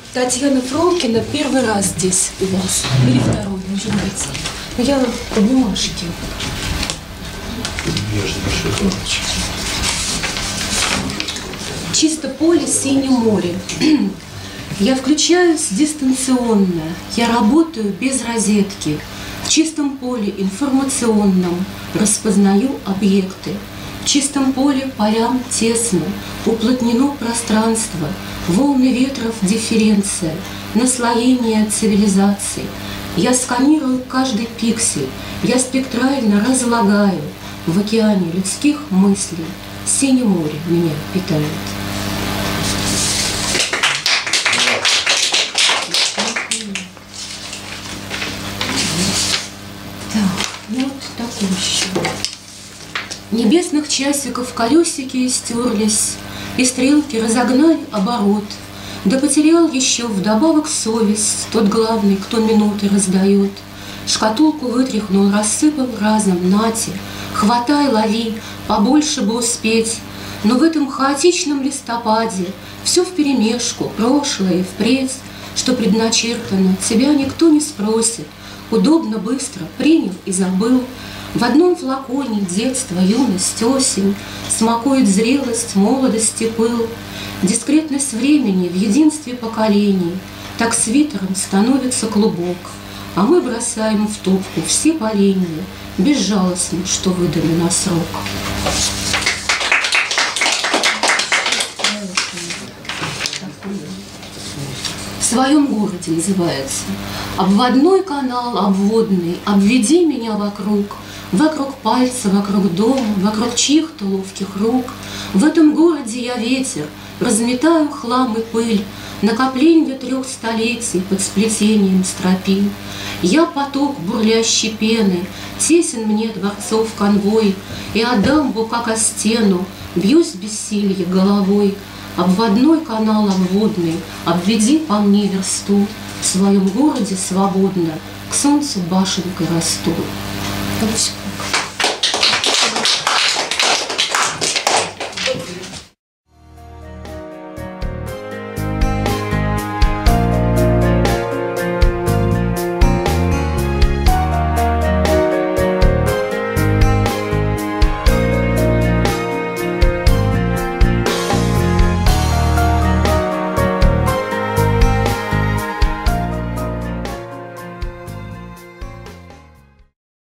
Татьяна Фромкина первый раз здесь у вас. Или второй, может быть. Но я по бумажке. Чисто поле, синее море. Я включаюсь дистанционно. Я работаю без розетки. В чистом поле информационном распознаю объекты. В чистом поле полям тесно, уплотнено пространство, волны ветров дифференция, наслоение цивилизаций. Я сканирую каждый пиксель, я спектрально разлагаю в океане людских мыслей. Синее море меня питает. Вот такой еще. Небесных часиков колесики стерлись, и стрелки разогнали оборот. Да потерял еще вдобавок совесть тот главный, кто минуты раздает. Шкатулку вытряхнул, рассыпал разом, нате, хватай, лови, побольше бы успеть. Но в этом хаотичном листопаде все вперемешку, прошлое и впредь, что предначертано, тебя никто не спросит. Удобно, быстро, принял и забыл. В одном флаконе детство, юность, осень, смакует зрелость, молодость и пыл. Дискретность времени в единстве поколений, так свитером становится клубок, а мы бросаем в топку все поленья, безжалостно, что выдали на срок. В своем городе называется. Обводной канал, обводный, обведи меня вокруг пальца, вокруг дома, вокруг чьих-то ловких рук. В этом городе я ветер, разметаю хлам и пыль, накопленье 3 столетий под сплетением стропил. Я поток бурлящей пены, тесен мне дворцов конвой, и о дамбу, как о стену, бьюсь бессилье головой. Обводной канал обводный, обведи по мне версту, в своем городе свободно к солнцу башенкой расту. Вот все.